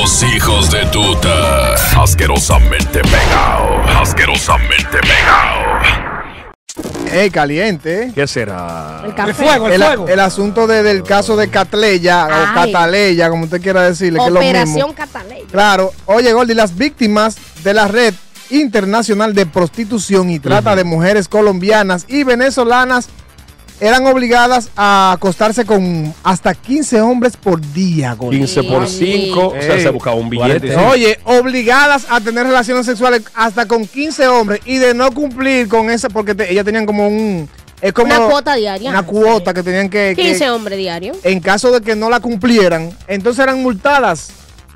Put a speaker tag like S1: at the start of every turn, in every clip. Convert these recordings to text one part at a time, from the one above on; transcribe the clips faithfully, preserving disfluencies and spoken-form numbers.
S1: Los hijos de tuta. Asquerosamente pegado. Asquerosamente pegado.
S2: Ey, caliente.
S3: ¿Qué será?
S4: El café.
S5: El fuego, el,
S2: El,
S5: fuego.
S2: el asunto de, del caso de Catleya o
S4: Ay.
S2: Cataleya, como usted quiera decirle, que es lo mismo.
S4: Operación Cataleya.
S2: Claro. Oye, Gordy, las víctimas de la red internacional de prostitución y trata de mujeres colombianas y venezolanas eran obligadas a acostarse con hasta quince hombres por día, Gordy.
S3: quince por cinco. O sea,
S2: Ey.
S3: se buscaba un billete.
S2: Oye, obligadas a tener relaciones sexuales hasta con quince hombres y de no cumplir con esa, porque te- ellas tenían como un... Es como
S4: Una cuota diaria.
S2: Una cuota que tenían que... que-
S4: quince hombres diarios.
S2: en caso de que no la cumplieran, entonces eran multadas.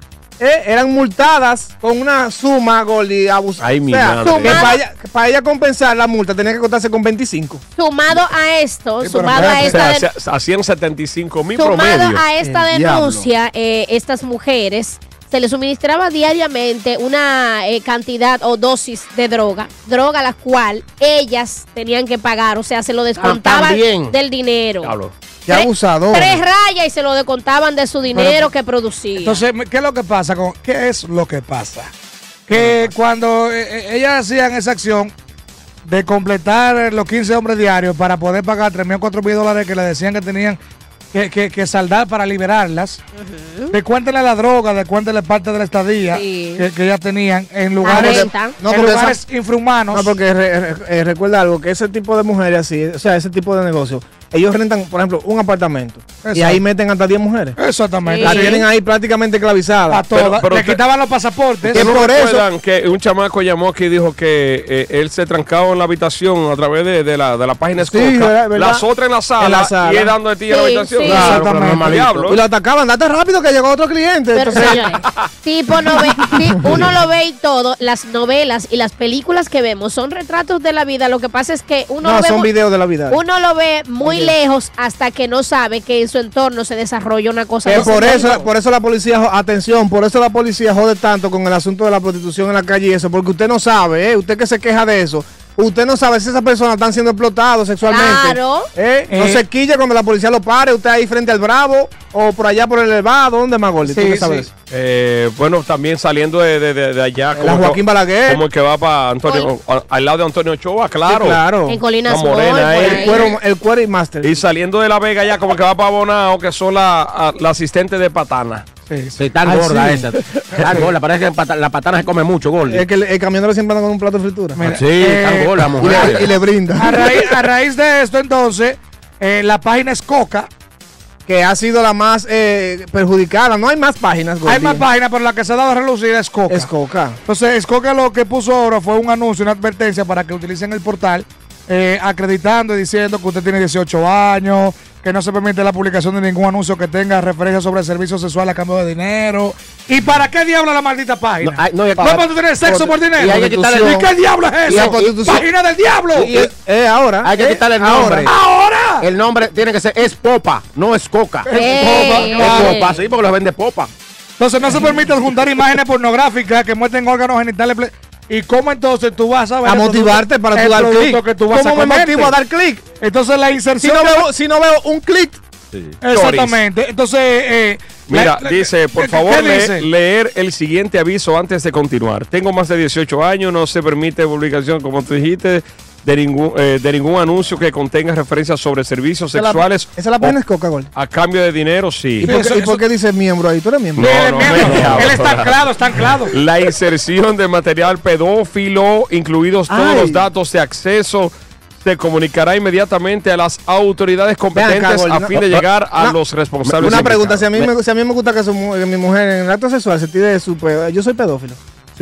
S2: Eh, eran multadas con una suma, Gordy, abusada.
S3: Ay, mi
S2: o sea,
S3: madre.
S2: que para ella, que para ella compensar la multa tenía que contarse con veinticinco.
S4: Sumado a esto,
S5: Sí, pero
S4: sumado a
S5: espérate.
S3: O
S4: esta
S3: sea,
S4: de-
S3: se- hacían setenta y cinco mil
S4: sumado
S3: promedio.
S4: a esta
S2: El
S4: denuncia, eh, estas mujeres se les suministraba diariamente una eh, cantidad o dosis de droga, droga la cual ellas tenían que pagar, o sea, se lo descontaban
S6: también.
S4: del dinero.
S3: Diablo.
S2: Qué
S4: Tres-
S2: abusador.
S4: Tres rayas y se lo descontaban de su dinero que producía.
S5: Entonces, ¿qué es lo que pasa? Con, ¿Qué es lo que pasa? Que cuando eh, eh, ellas hacían esa acción de completar los quince hombres diarios para poder pagar tres mil o cuatro mil dólares que le decían que tenían que, que, que saldar para liberarlas, descuéntenle la droga, descuéntenle parte de la estadía
S4: Sí.
S5: que, que ellas tenían en lugares,
S4: renta.
S2: No,
S5: en
S2: porque
S5: lugares infrahumanos.
S2: No, porque re- re- eh, recuerda algo, que ese tipo de mujeres así, o sea, ese tipo de negocio, ellos rentan, por ejemplo, un apartamento y
S5: Exacto.
S2: ahí meten hasta diez mujeres.
S5: Exactamente.
S2: La
S4: Sí.
S2: tienen ahí prácticamente
S5: A
S2: esclavizadas.
S5: todas.
S3: Pero- pero
S5: le
S3: usted-
S5: quitaban los pasaportes.
S2: Que
S3: ¿No
S2: por eso-
S3: recuerdan que un chamaco llamó aquí y dijo que eh, él se trancaba en la habitación a través de, de la, de la página
S2: Sí,
S3: Escoca,
S2: ¿verdad? ¿verdad?
S3: las otras en la sala,
S2: En la sala.
S3: y él dando de ti en la
S4: Sí,
S3: habitación?
S4: sí.
S3: Claro, pero
S5: Exactamente.
S3: normalito. Diablo.
S2: Y lo atacaban, date rápido que llegó otro cliente.
S4: Pero
S2: Entonces,
S4: señores, tipo no ve, ti- uno lo ve y todo, las novelas y las películas que vemos son retratos de la vida. Lo que pasa es que uno
S2: no,
S4: lo ve
S2: son
S4: mu-
S2: videos de la vida.
S4: uno lo ve muy
S2: Oye.
S4: lejos hasta que no sabe que en su entorno se desarrolla una cosa
S2: Que
S4: de ese
S2: por eso,
S4: tipo.
S2: por eso la policía, jo- atención, por eso la policía jode tanto con el asunto de la prostitución en la calle y eso, porque usted no sabe, ¿eh? Usted que se queja de eso, usted no sabe si esas personas están siendo explotadas sexualmente.
S4: Claro.
S2: ¿Eh? No
S5: Eh.
S2: se quilla cuando la policía lo pare, usted ahí frente al Bravo o por allá por el elevado, ¿dónde más, Gordy? ¿Tú
S5: Sí,
S2: qué sabes
S5: sí.
S2: eso?
S3: Eh, bueno, también saliendo de, de, de, de allá,
S2: La
S3: como,
S2: Joaquín Balaguer.
S3: como el que va para Antonio, a- al lado de Antonio Ochoa, claro.
S2: Sí, claro.
S4: En Colinas
S3: Una morena
S4: Mall, por
S3: ahí.
S2: El
S4: ahí.
S2: cuero, el cuero y master.
S3: Y saliendo de La Vega ya como que va para Bonao, que son la, a- la asistente de Patana.
S5: Sí, sí.
S6: Sí, tan
S2: Ay,
S6: gorda
S2: sí.
S6: esa. Tan gorda, parece que pata- la patana se come mucho, Gordy.
S2: Es que el, el camionero siempre anda con un plato de fritura.
S5: Mira,
S6: Sí,
S5: eh,
S6: tan gorda,
S2: Y
S6: mujer.
S2: le, y le brinda.
S5: A raíz, a raíz de esto, entonces, eh, la página Escoca.
S2: Que ha sido la más eh, perjudicada. No hay más páginas, Gordy.
S5: Hay más páginas, pero la que se ha dado a relucir es Escoca.
S2: Es Coca.
S5: Entonces, Escoca lo que puso ahora fue un anuncio, una advertencia para que utilicen el portal, eh, acreditando y diciendo que usted tiene dieciocho años, que no se permite la publicación de ningún anuncio que tenga referencia sobre servicio sexual a cambio de dinero. ¿Y para qué diablo la maldita página?
S6: No, ay, no, y-
S5: ¿No para tú tener sexo por dinero?
S6: y hay que quitarle-
S5: ¿Y qué diablo es
S6: y-
S5: eso?
S6: y-
S5: ¡Página del diablo!
S6: y-
S2: Eh, eh, ahora.
S6: Hay que
S2: eh,
S6: quitarle el
S2: ahora.
S6: nombre.
S5: ¡Ahora!
S6: El nombre tiene que ser es Popa, no es Coca.
S4: Ey,
S6: Es
S4: ey.
S6: Popa, sí, porque los vende Popa.
S5: Entonces no se permite juntar imágenes pornográficas que muestren órganos genitales. ple- ¿Y cómo entonces tú vas a ver
S2: A
S5: el
S2: motivarte
S5: producto-
S2: para
S5: el
S2: tú dar
S5: producto
S2: clic.
S5: que tú vas a
S2: ¿Cómo me
S5: comerte?
S2: motivo a dar clic?
S5: Entonces la
S2: Si
S5: inserción...
S2: no
S5: de-
S2: veo, si no veo un clic.
S5: Exactamente. Entonces... eh,
S3: Mira,
S5: la- la-
S3: dice, por
S5: ¿qué-
S3: favor,
S5: qué
S3: le-
S5: dice?
S3: leer el siguiente aviso antes de continuar. Tengo más de dieciocho años, no se permite publicación, como tú dijiste, de ningún, eh, de ningún anuncio que contenga referencias sobre servicios
S2: Esa es la-
S3: sexuales
S2: Esa es la
S3: o
S2: página es Coca, Gordy.
S3: a cambio de dinero, sí.
S2: ¿Y por, qué,
S5: eso-
S2: y por qué dice miembro ahí? ¿Tú eres miembro?
S3: No,
S5: Él,
S3: no,
S5: es miembro.
S3: no, no,
S5: Él está
S3: no.
S5: anclado, está anclado.
S3: La inserción de material pedófilo, incluidos todos
S2: Ay.
S3: los datos de acceso, se comunicará inmediatamente a las autoridades competentes
S2: Ven acá, Gordy,
S3: a
S2: no-
S3: fin de
S2: no-
S3: llegar a
S2: no-
S3: los responsables.
S2: Una pregunta, si a, mí
S3: implicados.
S2: me, si a mí me gusta que, su mu- que mi mujer en el acto sexual se tire de su pedo, yo soy pedófilo.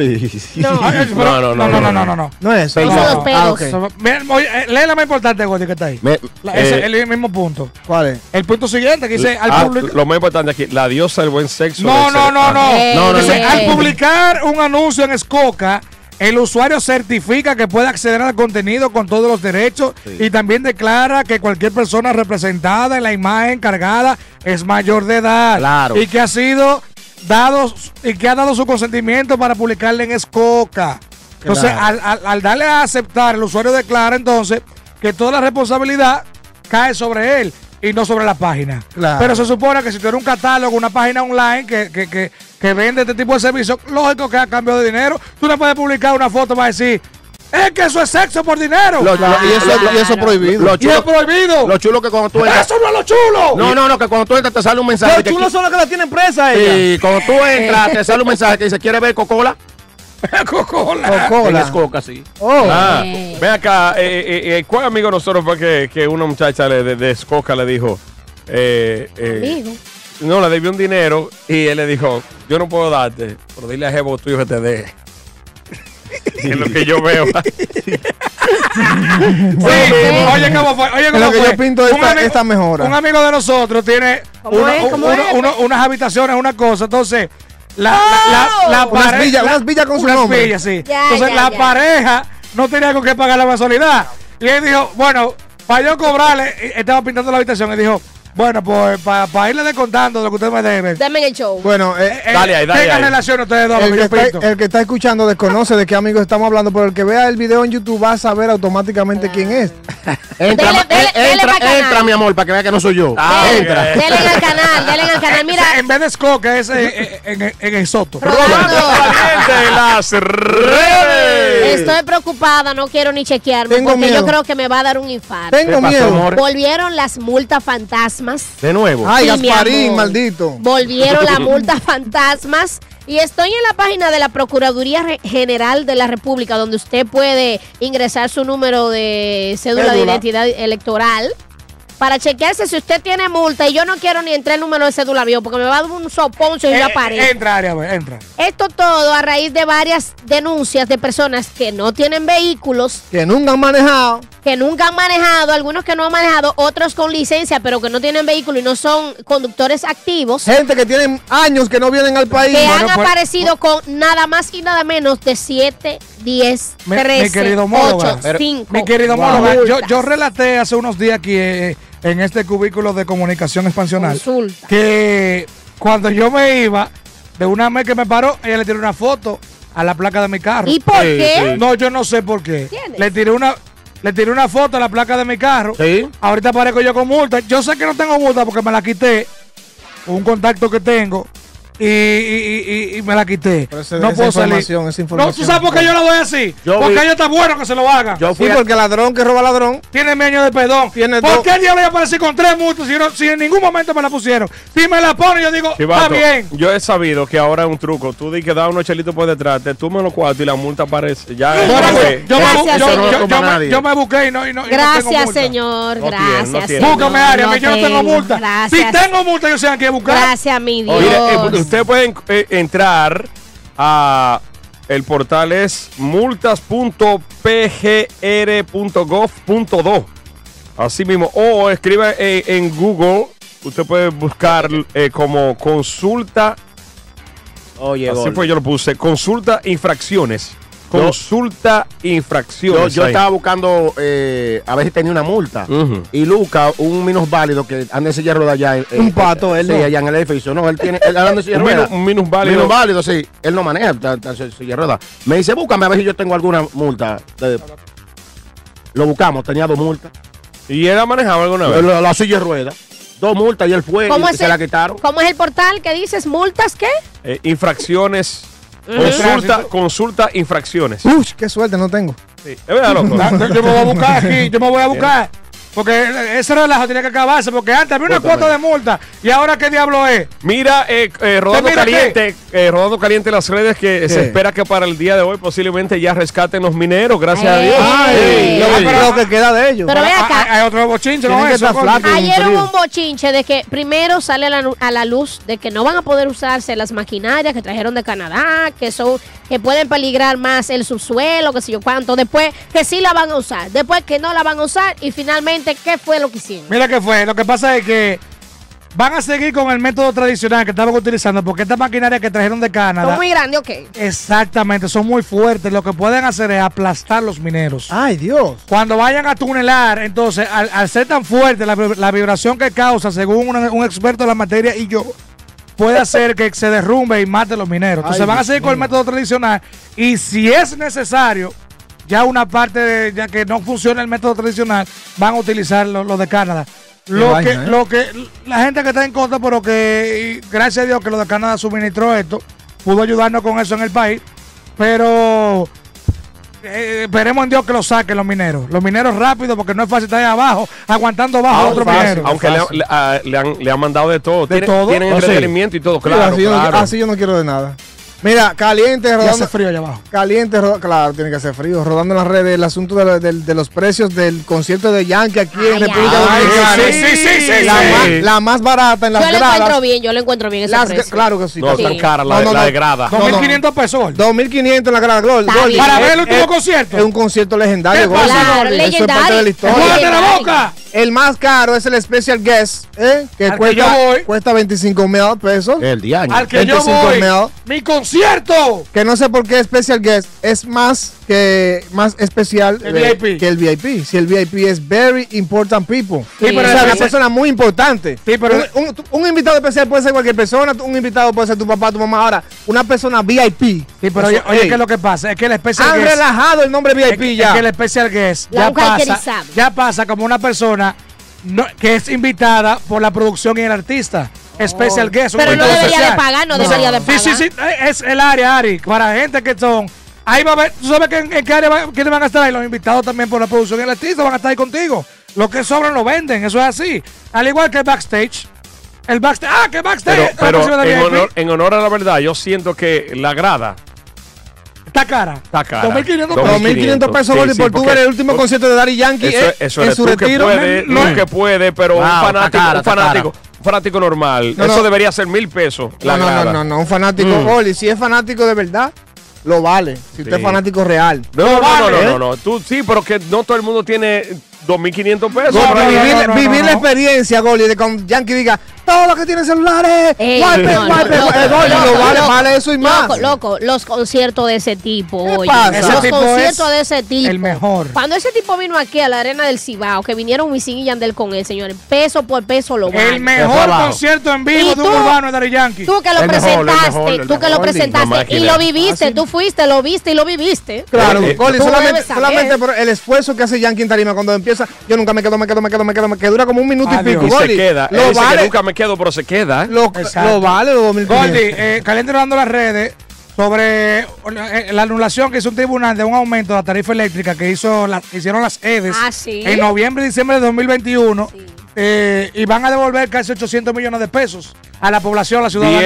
S4: No,
S5: Ay, pero-
S3: No, no,
S5: no,
S3: no,
S5: no, no, no, no.
S2: No es eso.
S4: Hizo
S2: No.
S4: dos pedos.
S2: Ah, ok.
S5: So, mira, oye, eh, lee la más importante, Gordy, que está ahí.
S6: Me-
S5: La- ese
S3: eh,
S5: es el mismo punto.
S2: ¿Cuál es?
S5: El punto siguiente que dice al
S3: Ah,
S5: publicar.
S3: lo más importante aquí, la diosa del buen sexo.
S5: No,
S3: del
S5: no,
S3: ser-
S5: no,
S3: Ah,
S5: no.
S4: Eh,
S6: no, no,
S5: Dice,
S4: no.
S5: al publicar un anuncio en Escoca, el usuario certifica que puede acceder al contenido con todos los derechos y también declara que cualquier persona representada en la imagen cargada es mayor de edad
S6: Claro.
S5: y que ha sido dado y que ha dado su consentimiento para publicarle en Escoca. Entonces,
S2: Claro.
S5: al, al- al darle a aceptar, el usuario declara entonces que toda la responsabilidad cae sobre él y no sobre la página.
S2: Claro.
S5: Pero se supone que si tú eres un catálogo, una página online que, que, que, que vende este tipo de servicios, lógico que a cambio de dinero. Tú no puedes publicar una foto para decir, es que eso es sexo por dinero.
S6: Lo-
S2: Claro, y, eso, y eso es prohibido.
S6: Lo
S5: Y es
S6: chulo,
S5: prohibido.
S6: lo chulo que cuando tú entras.
S5: ¡Eso no es lo chulo!
S6: No, no, no, que cuando tú entras te sale un mensaje.
S2: Los
S6: que
S2: chulos son los que la tienen presa ella.
S6: Sí, cuando tú entras te sale un mensaje que dice, ¿quiere ver Coca-Cola?
S5: Coca-Cola.
S2: Coca-Cola.
S6: Es Coca, sí.
S2: Oh.
S3: Ah,
S4: Eh.
S3: ven acá, eh, eh, eh, ¿cuál amigo de nosotros fue que, que una muchacha le- de, de Escoca le dijo? Eh, eh,
S4: Amigo.
S3: no, le debió un dinero y él le dijo, yo no puedo darte, pero dile a Jevo tuyo que te dé. Es lo que yo veo.
S5: Sí, oye, ¿cómo fue? Oye, ¿cómo
S2: Lo que
S5: fue?
S2: yo pinto
S5: Un
S2: esta-
S5: ami-
S2: esta mejora.
S5: Un amigo de nosotros tiene
S4: ¿Cómo
S5: uno-
S4: es? ¿Cómo
S5: uno-
S4: es?
S5: uno- unas habitaciones, una cosa. Entonces, la, la, la, la
S2: Unas
S5: pare-
S2: villas,
S5: la-
S2: unas villas con su
S5: unas
S2: nombre.
S5: villas, sí.
S4: Ya,
S5: Entonces,
S4: ya,
S5: la
S4: ya.
S5: pareja no tenía con qué pagar la mensualidad. Y él dijo, bueno, para yo cobrarle, y- estaba pintando la habitación y dijo, bueno, pues para irle descontando lo que usted me debe.
S4: Dame el show.
S2: Bueno, eh,
S5: Eh,
S3: Dale ahí, dale
S5: tengan
S3: ahí.
S5: relación ustedes dos,
S2: el,
S5: lo
S2: que
S5: que yo
S2: está,
S5: pinto.
S2: el que está escuchando desconoce de qué amigos estamos hablando, pero el que vea el video en YouTube va a saber automáticamente quién es.
S6: Entra,
S4: Dele,
S6: ma-
S4: dele,
S6: eh,
S4: dele
S6: entra,
S4: pa' canal.
S6: entra, mi amor, para que vea que no soy yo.
S3: Ah,
S4: Dele,
S6: entra.
S4: Denle al canal, denle al canal. Mira,
S5: En vez de Scott, es eh, en, en, en el Soto.
S4: Rolando,
S3: Caliente en las redes.
S4: estoy preocupada, no quiero ni chequearme
S2: Tengo
S4: porque
S2: miedo.
S4: yo creo que me va a dar un infarto.
S2: Tengo
S6: ¿Qué pasó,
S2: miedo.
S6: amor?
S4: Volvieron las multas fantasmas.
S6: De nuevo.
S2: Ay,
S4: Sí, mi
S2: Gasparín,
S4: amor.
S2: maldito.
S4: Volvieron las multas fantasmas. Y estoy en la página de la Procuraduría Re- General de la República, donde usted puede ingresar su número de cédula, de
S5: Cédula.
S4: identidad electoral para chequearse si usted tiene multa. Y yo no quiero ni entrar el número de cédula mío porque me va a dar un soponcio y
S5: Eh,
S4: yo
S5: eh,
S4: aparezco.
S5: entra, Aria, pues, entra.
S4: Esto todo a raíz de varias denuncias de personas que no tienen vehículos,
S2: Que nunca han manejado.
S4: que nunca han manejado, algunos que no han manejado, otros con licencia, pero que no tienen vehículo y no son conductores activos,
S2: Gente que tienen años que no vienen al país.
S4: que
S5: Bueno,
S4: han
S5: pues,
S4: aparecido con nada más y nada menos de siete, diez,
S5: Mi- mi
S4: trece,
S5: querido homóloga,
S4: ocho,
S5: pero-
S4: cinco.
S5: Mi querido
S2: Wow.
S5: homóloga, yo,
S4: multas.
S5: yo relaté hace unos días aquí eh, en este cubículo de comunicación expansional
S4: Consulta.
S5: que cuando yo me iba, de una vez que me paró, ella le tiró una foto a la placa de mi carro.
S4: ¿Y por
S6: Sí,
S4: qué?
S5: No, yo no sé por qué.
S4: ¿Entiendes?
S5: Le tiré una, le tiré una foto a la placa de mi carro.
S6: Sí.
S5: Ahorita aparezco yo con multa. Yo sé que no tengo multa porque me la quité con un contacto que tengo y, y- y- y me la quité.
S2: Pero ese-
S5: no
S2: esa
S5: puedo salir.
S2: información, esa información.
S5: No, ¿tú sabes por qué yo lo voy así?
S6: Yo
S5: porque
S6: vi-
S5: ellos está bueno que se lo hagan.
S6: Yo
S2: Sí,
S6: fui a-
S2: porque ladrón que roba ladrón.
S5: Tiene mi año de perdón.
S2: Tiene
S5: ¿Por
S2: dos.
S5: qué el diablo yo aparecí con tres multas si, no- si en ningún momento me la pusieron? Si me la ponen, yo digo,
S3: Chivato,
S5: está bien.
S3: yo he sabido que ahora es un truco. Tú di que da unos chelitos por detrás, te tumbas los cuartos y la multa aparece. Ya,
S5: Bueno,
S3: ya
S5: pues,
S3: fue.
S5: yo, me,
S4: Gracias,
S5: bu- yo-
S4: señor.
S5: yo-
S6: No
S5: yo
S6: lo toma
S5: me-
S6: nadie.
S5: yo me busqué y no, y no, y no tengo
S4: Gracias,
S5: multa.
S4: señor.
S3: No tiene,
S4: Gracias,
S3: no tiene.
S4: señor.
S5: Búscame, Aria,
S4: No
S5: yo no tengo
S4: tengo.
S5: multa.
S4: Gracias.
S5: Si tengo multa, yo sé a quién buscar.
S4: Gracias, mi Dios.
S3: Mire, eh, ustedes pueden eh, entrar a el portal es multas punto p g r punto gov punto do. Así mismo, o escriba eh, en Google, usted puede buscar eh, como consulta,
S6: Oye,
S3: así
S6: Gol.
S3: fue yo lo puse, consulta infracciones.
S6: Yo-
S3: Consulta
S6: Yo,
S3: infracciones.
S6: yo
S3: ahí.
S6: estaba buscando eh, a ver si tenía una multa.
S3: Ujú.
S6: Y Luca, un minus válido que anda en silla de ruedas allá. eh,
S2: Un
S6: eh,
S2: pato, él
S6: Sí,
S2: no.
S6: allá en el edificio. No, él tiene. Él anda en silla de
S3: Un minus,
S6: ruedas.
S3: un minus válido.
S6: Minus válido, sí. Él no maneja, está, está en silla de ruedas. Me dice, búscame a ver si yo tengo alguna multa. De- Lo buscamos, tenía dos multas.
S3: ¿Y él ha manejado alguna vez?
S6: La, la silla de ruedas. Dos multas y él fue
S4: ¿Cómo
S6: y
S4: es
S6: se
S4: el-
S6: la quitaron.
S4: ¿Cómo es el portal que dices? ¿Multas qué?
S3: Eh, infracciones.
S4: Ujú.
S3: Consulta, consulta infracciones.
S2: Uy, qué suerte no tengo.
S3: Sí. Es verdad, loco.
S5: Ah, Yo me voy a buscar aquí, yo me voy a buscar. Porque ese relajo tiene que acabarse. Porque antes había una
S6: Cuéntame.
S5: cuota de multa. ¿Y ahora qué diablo es?
S3: Mira, eh, eh, Rodando
S5: Mira
S3: Caliente, eh, Rodando Caliente en las redes que
S2: ¿Qué?
S3: se espera que para el día de hoy posiblemente ya rescaten los mineros, gracias a
S4: Ay.
S3: Dios.
S2: Ay,
S4: Sí.
S2: lo,
S5: Ah, pero-
S2: lo que queda de ellos.
S4: Pero ve
S5: Ah,
S4: acá.
S5: Hay, hay otro bochinche
S2: Tienen
S5: con
S2: que
S5: eso.
S2: estar
S5: coño.
S2: flacos.
S4: Ayer
S2: frío.
S4: hubo un bochinche de que primero sale a la, nu- a la luz de que no van a poder usarse las maquinarias que trajeron de Canadá, que son que pueden peligrar más el subsuelo, que sé yo cuánto. Después que sí la van a usar, después que no la van a usar y finalmente ¿qué fue lo que hicieron?
S5: Mira qué fue. Lo que pasa es que van a seguir con el método tradicional que estaban utilizando. Porque estas maquinarias que trajeron de
S4: Son
S5: Canadá.
S4: muy grandes, ok.
S5: Exactamente, son muy fuertes. Lo que pueden hacer es aplastar los mineros.
S2: Ay, Dios.
S5: Cuando vayan a tunelar, entonces, al, al ser tan fuerte la, vib- la vibración que causa, según un, un experto de la materia y yo, puede hacer que se derrumbe y mate a los mineros. Entonces
S2: Ay,
S5: van a
S2: Dios
S5: seguir con el
S2: mío.
S5: método tradicional y si es necesario, ya una parte, de, ya que no funciona el método tradicional, van a utilizar lo, lo de Canadá. Lo
S2: vaina,
S5: que,
S2: ¿eh?
S5: lo que, la gente que está en contra, pero que y gracias a Dios que lo de Canadá suministró esto, pudo ayudarnos con eso en el país, pero eh, esperemos en Dios que lo saquen los mineros. Los mineros rápido, porque no es fácil estar ahí abajo, aguantando bajo a
S3: Aunque,
S5: otro minero.
S3: aunque le, le- a- le han, le han mandado de todo.
S5: ¿De
S3: Tienen,
S5: todo?
S3: tienen
S2: Oh, sí.
S3: entretenimiento y todo,
S2: Sí,
S3: claro.
S2: así, yo no,
S3: claro.
S2: así yo no quiero de nada. Mira, caliente,
S5: Y hace
S2: rodando.
S5: frío allá abajo.
S2: Caliente, ro- claro, tiene que hacer frío. Rodando en las redes el asunto de, lo- del- de los precios del concierto de Yankee aquí en
S4: Ay,
S2: República
S4: ay,
S2: Dominicana.
S5: sí, sí, sí, sí,
S2: la,
S5: sí.
S2: Más, la más barata en las
S4: Yo lo
S2: gradas.
S4: encuentro bien, yo lo encuentro bien ese
S2: Las-
S4: precio.
S2: claro que sí.
S3: No,
S4: Sí.
S3: tan cara la,
S2: No, no,
S3: la
S2: no.
S3: de grada.
S2: No,
S5: dos mil quinientos pesos. Gordy.
S2: dos mil quinientos en la grada. Gol,
S4: Está
S2: Gol,
S4: bien.
S5: Para
S2: es-
S5: ver el último
S2: es-
S5: concierto.
S2: Es un concierto legendario.
S5: ¿Qué
S2: Gol.
S5: pasa,
S4: Claro,
S5: Gordy?
S2: Eso es parte de la
S4: legendario.
S2: historia.
S5: ¡Cállate la boca!
S2: El más caro es el Special Guest, ¿eh? que,
S5: Al que
S2: cuesta,
S5: yo voy.
S2: cuesta veinticinco mil pesos.
S6: El diaño.
S5: Al que yo
S2: veinticinco
S5: voy.
S2: mil.
S5: ¡Mi concierto!
S2: Que no sé por qué Special Guest es más que más especial
S5: El
S2: eh,
S5: V I P.
S2: que el V I P. Si el V I P es very important people.
S5: Sí, pero
S2: o sea,
S5: el
S2: una
S5: especial-
S2: persona muy importante.
S5: Sí, pero-
S2: un, un- un invitado especial puede ser cualquier persona, un invitado puede ser tu papá, tu mamá. Ahora, una persona V I P.
S5: Sí, pero
S2: Eso,
S5: oye, oye,
S2: ey,
S5: ¿qué es lo que pasa? Es que el Special
S2: han
S5: Guest...
S2: relajado el nombre V I
S5: Es
S2: P
S5: que,
S2: ya.
S5: es que el Special Guest
S4: Lo
S5: ya
S4: han
S5: pasa,
S4: caracterizado.
S5: ya pasa como una persona no- que es invitada por la producción y el artista. Special Guest. un
S4: Pero no
S5: invitado
S4: debería de
S5: especial.
S4: pagar, no debería de
S5: Sí, sí,
S4: pagar.
S5: sí. eh, Es el área, Ari. Para gente que son... Ahí va a ver, ¿tú sabes que en, en qué área va- quiénes van a estar ahí? Los invitados también por la producción y el artista van a estar ahí contigo. Lo que sobran lo venden, eso es así. Al igual que el backstage. El backstage... ¡Ah, que backstage!
S3: Pero,
S5: La
S3: pero
S5: próxima de
S3: en,
S5: V I P.
S3: honor, en honor a la verdad, yo siento que la grada
S5: Está cara.
S3: está cara.
S5: dos mil quinientos
S3: dos
S2: dos mil quinientos pesos, Gordy, por tú ver el último
S3: porque
S2: concierto de Daddy Yankee
S3: Eso,
S2: eh,
S3: eso
S2: en
S3: eres
S2: su
S3: tú que
S2: retiro.
S3: puede,
S5: No,
S3: tú
S5: no.
S3: que puede, pero
S6: Wow,
S3: un
S6: está
S3: fanático,
S6: cara,
S3: un
S6: está
S3: fanático, un fanático normal,
S2: No,
S3: eso
S2: no.
S3: debería ser mil pesos. La
S2: No, no,
S3: grada.
S2: no, no, no, un fanático,
S3: Mm.
S2: Oli, si es fanático de verdad, lo vale. Si usted
S3: Sí.
S2: es fanático real.
S3: No, no, no,
S2: vale,
S3: no,
S2: ¿eh?
S3: no, no, tú sí, pero que no todo el mundo tiene dos mil quinientos pesos.
S2: Gordy,
S5: No, no,
S2: vivir
S5: no, no,
S2: vivir
S5: no,
S2: la
S5: no.
S2: experiencia, Goli, de cuando Yankee diga, todo lo que tiene celulares,
S4: Ey,
S2: wipe,
S4: no, no,
S2: wipe,
S4: loco,
S2: eh, Goli,
S4: loco,
S2: lo vale,
S4: loco,
S2: vale eso y más.
S4: Loco, loco, los conciertos de ese tipo,
S2: ¿Qué
S4: oye.
S2: pasa?
S5: Ese
S4: Los
S5: tipo
S4: conciertos
S5: es
S4: de ese tipo.
S5: el mejor.
S4: Cuando ese tipo vino aquí a la arena del Cibao, que vinieron Wisin y Yandel con él, señores, peso por peso lo
S5: El
S4: vale.
S5: mejor
S6: abajo.
S5: concierto en vivo
S4: ¿Y
S5: de un
S4: tú?
S5: urbano de Daddy Yankee.
S4: Tú que lo
S6: El mejor, el
S4: presentaste,
S6: mejor, el
S4: tú que
S6: mejor,
S4: lo
S3: la
S4: presentaste y
S3: máquina.
S4: lo viviste, tú fuiste, lo viste y lo viviste.
S2: Claro,
S3: Eh, eh,
S2: Goli,
S4: tú
S2: solamente,
S4: debes saber.
S2: solamente por el esfuerzo que hace Yankee en tarima cuando empieza, yo nunca me quedo, me quedo, me quedo, me quedo, me quedo, dura como un minuto
S5: Adiós.
S2: y pico,
S3: Y se
S2: Goli.
S3: queda. Él
S2: Lo
S3: dice que
S2: vale,
S3: nunca me quedo, pero se queda. ¿eh?
S2: lo,
S5: Exacto.
S2: lo vale los dos mil
S5: Goldie,
S2: quinientos.
S5: eh, Caliente dando las redes sobre eh, la anulación que hizo un tribunal de un aumento de la tarifa eléctrica que hizo la- que hicieron las E D E S
S4: Ah, sí.
S5: en noviembre y diciembre de dos mil veintiuno.
S4: Sí.
S5: eh, y van a devolver casi ochocientos millones de pesos a la población, a la ciudadanía.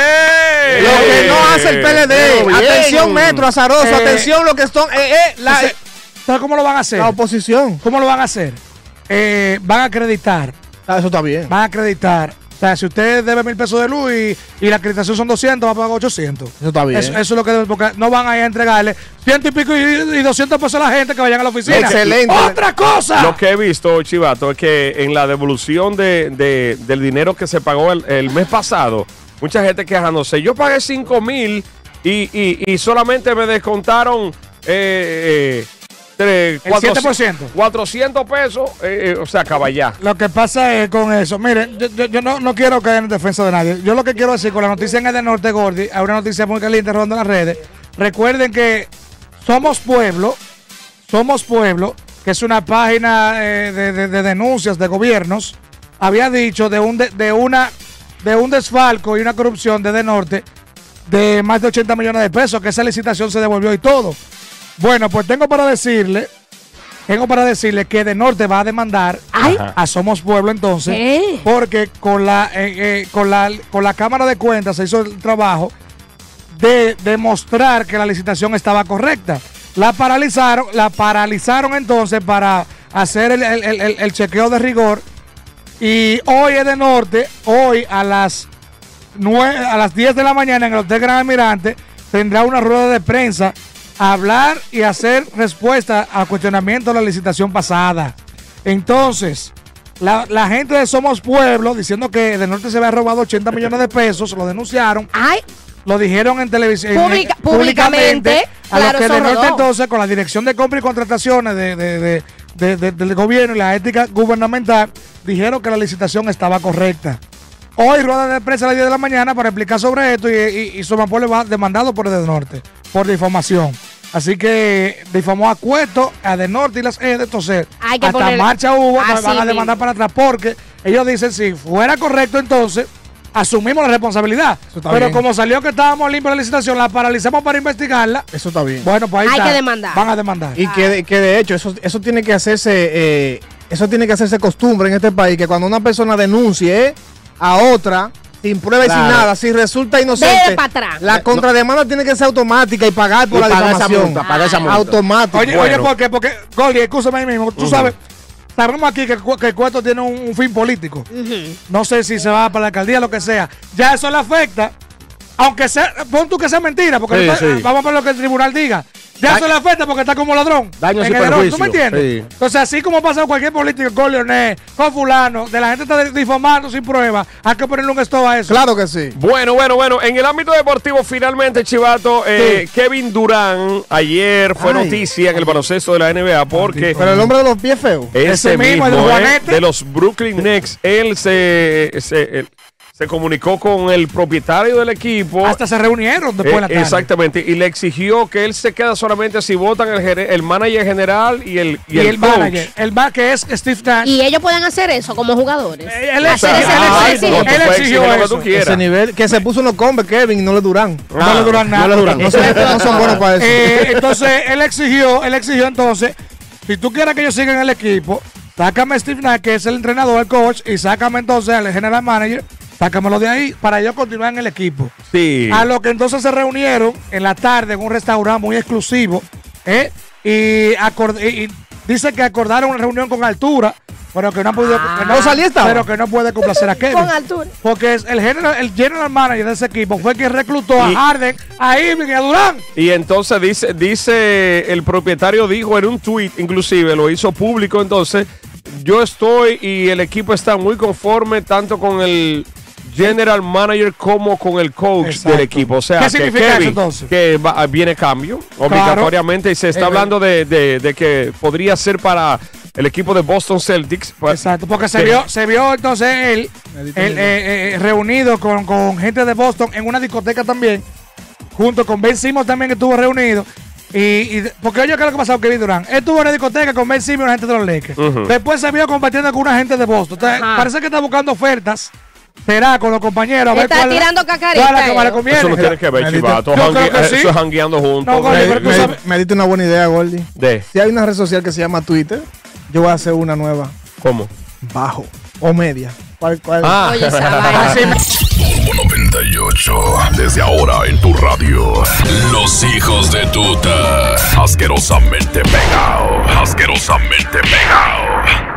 S3: Bien.
S2: Lo que no hace el P L D.
S6: Pero bien.
S2: Atención, Metro, azaroso,
S5: Eh,
S2: atención, lo que son, eh, eh, la,
S5: Entonces, ¿sabes cómo lo van a hacer?
S2: la oposición.
S5: ¿Cómo lo van a hacer? Eh, van a acreditar,
S2: Ah, eso está bien.
S5: van a acreditar. O sea, si usted debe mil pesos de luz y, y la acreditación son doscientos, va a pagar ochocientos.
S2: Eso está bien.
S5: Eso, eso es lo que debe, porque no van a ir a entregarle ciento y pico y, y doscientos pesos a la gente que vayan a la oficina.
S2: Excelente.
S5: ¡Otra cosa!
S3: Lo que he visto, Chivato, es que en la devolución de, de- del dinero que se pagó el, el mes pasado, mucha gente quejándose. Yo pagué cinco mil y, y, y solamente me descontaron eh, eh, tres-
S5: El siete por ciento.
S3: cuatrocientos pesos. eh, eh, o sea, caballá.
S5: Lo que pasa es con eso, miren, yo, yo- yo no, no quiero caer en defensa de nadie. Yo lo que quiero decir con la noticia en el de Norte Gordy, hay una noticia muy caliente rodando en las redes. Recuerden que Somos Pueblo, Somos Pueblo, que es una página eh, de, de- de denuncias de gobiernos, había dicho de un de, de una de un desfalco y una corrupción de De Norte de más de ochenta millones de pesos, que esa licitación se devolvió y todo. Bueno, pues tengo para decirle, tengo para decirle que De Norte va a demandar
S4: Ay.
S5: a Somos Pueblo entonces,
S4: ¿Qué?
S5: porque con la, eh, eh, con la con la Cámara de Cuentas se hizo el trabajo de demostrar que la licitación estaba correcta. La paralizaron, la paralizaron entonces para hacer el, el- el- el- el chequeo de rigor. Y hoy es De Norte, hoy a las nueve, a las diez de la mañana en el Hotel Gran Almirante tendrá una rueda de prensa a hablar y hacer respuesta al cuestionamiento de la licitación pasada. Entonces, la, la gente de Somos Pueblo diciendo que De Norte se había robado ochenta millones de pesos, lo denunciaron.
S4: Ay,
S5: Lo dijeron en televisión
S4: Pública- públicamente,
S5: a
S4: claro,
S5: lo que
S4: eso
S5: De Norte
S4: rodó.
S5: entonces con la dirección de compra y contrataciones de, de- de- de- de- del gobierno y la ética gubernamental dijeron que la licitación estaba correcta. Hoy rueda de prensa a las diez de la mañana para explicar sobre esto y, y, y Somapueblo va demandado por el De Norte por difamación. Así que difamó a Cueto, a De Norte y las E D. Entonces,
S4: Hay que
S5: hasta
S4: ponerle-
S5: marcha hubo, nos
S4: Así
S5: van a demandar
S4: mismo.
S5: para atrás porque ellos dicen si fuera correcto, entonces asumimos la responsabilidad.
S2: Eso está
S5: Pero
S2: bien.
S5: como salió que estábamos limpios de la licitación, la paralizamos para investigarla.
S2: Eso está bien.
S5: Bueno, pues ahí
S4: Hay
S5: está.
S4: que demandar.
S5: Van a demandar.
S2: Y que, de- que de hecho, eso, eso tiene que hacerse, eh, eso tiene que hacerse costumbre en este país, que cuando una persona denuncie eh, a otra, sin prueba y sin
S6: Claro.
S2: nada, si resulta inocente,
S4: Debe pa' atrás.
S2: la contrademanda tiene que ser automática y pagar por
S6: Y
S2: la
S6: pagar esa
S2: difamación.
S6: multa, pagar esa multa.
S2: Automático.
S5: Oye,
S3: Bueno.
S5: oye, ¿por qué? Porque, Gordy, escúchame ahí mismo. Tú sabes, sabemos aquí que, Cu- que Cueto tiene un, un fin político. No sé si se va para la alcaldía, lo que sea. Ya eso le afecta. Aunque sea, pon tú que sea mentira, porque
S6: Sí,
S5: no está-
S6: sí.
S5: vamos a ver lo que el tribunal diga. Ya
S6: Da-
S5: eso le afecta porque está como ladrón.
S6: Daños
S5: en
S6: y
S5: el error, ¿tú me
S6: perjuicios,
S5: entiendes?
S6: sí.
S5: Entonces, así como pasa con cualquier político, con Leonel, con fulano, de la gente está difamando sin prueba, hay que ponerle un stop a eso.
S2: Claro que sí.
S3: Bueno, bueno, bueno. En el ámbito deportivo, finalmente, Chivato, eh, Kevin Durant ayer fue
S2: Ay.
S3: noticia en el baloncesto de la N B A porque
S2: Pero el hombre de los pies feos.
S3: ese
S5: Ese mismo,
S3: mismo,
S5: el de
S3: eh,
S5: Juanete.
S3: de los Brooklyn Nets, él se, se, él se comunicó con el propietario del equipo.
S5: Hasta se reunieron después de la
S3: Eh,
S5: tarde.
S3: exactamente, y le exigió que él se queda solamente si votan el, gere- el manager general y el, y
S5: Y,
S3: el,
S5: el
S3: coach.
S5: manager, el ma- que es Steve Nash.
S4: Y ellos pueden hacer eso como jugadores.
S5: Eh, él
S4: Hacer
S5: exigió-
S4: ese
S5: él
S3: Ay,
S5: exigió-
S3: no, tú
S5: él
S3: puedes
S5: exigió
S3: exigir lo que
S5: eso.
S3: tú quieras.
S2: Ese nivel que se puso unos combes, Kevin, no le duran.
S5: No le duran nada.
S6: no le duran.
S2: No, son, no son buenos para eso.
S5: Eh, entonces, él exigió, él exigió entonces, si tú quieres que ellos sigan en el equipo, sácame a Steve Nash, que es el entrenador, el coach, y sácame entonces al general manager, sácamelo de ahí para ellos continuar en el equipo.
S3: Sí.
S5: A lo que entonces se reunieron en la tarde en un restaurante muy exclusivo, ¿eh? y, acord- y- y dice que acordaron una reunión con altura, pero que no han podido, que no,
S2: Rosalía estaba.
S5: pero que no puede complacer a Kevin.
S4: Con altura.
S5: Porque es el general, el general manager de ese equipo fue quien reclutó
S3: Y-
S5: a Harden, a Irving y a Durán.
S3: Y entonces dice, dice el propietario dijo en un tweet, inclusive lo hizo público, entonces yo estoy y el equipo está muy conforme tanto con el general manager como con el coach
S5: Exacto.
S3: del equipo. O sea,
S5: ¿Qué
S3: que
S5: significa eso,
S3: Kevin,
S5: entonces?
S3: que va- viene cambio obligatoriamente y se está
S5: Eh,
S3: hablando de, de- de que podría ser para el equipo de Boston Celtics. Pues,
S5: Exacto, porque se
S3: que-
S5: vio, se vio entonces él,
S2: Medita
S5: él,
S2: muy
S5: eh, eh, reunido con, con gente de Boston en una discoteca también, junto con Ben Simmons también que estuvo reunido. Y, y de- porque oye, ¿qué es lo que pasó con Kevin Durant? Él estuvo en una discoteca con Ben Simmons y una gente de los Lakers.
S3: Ujú.
S5: Después se vio compartiendo con una gente de Boston. Entonces,
S4: Ajá.
S5: parece que está buscando ofertas. Será con los compañeros. A ver
S4: Está
S5: cuál,
S4: tirando cacarita,
S5: cuál es la que más le
S4: eh.
S5: conviene.
S3: Eso no tiene que ver,
S2: Medita-
S3: chivato.
S5: Yo
S3: Jangui-
S5: creo que sí.
S3: Eso es jangueando juntos.
S5: No, Gordy,
S3: de-
S5: pero tú
S2: Me,
S5: sabes-
S2: me diste una buena idea, Gordy.
S3: de-
S2: Si hay una red social que se llama Twitter, yo voy a hacer una nueva.
S3: ¿Cómo?
S2: Bajo o media. ¿Cuál, cuál?
S3: Ah.
S4: Oye, esa vaina.
S1: Turbo noventa y ocho. Desde ahora en tu radio. Los hijos de tuta. Asquerosamente pegado. Asquerosamente pegado.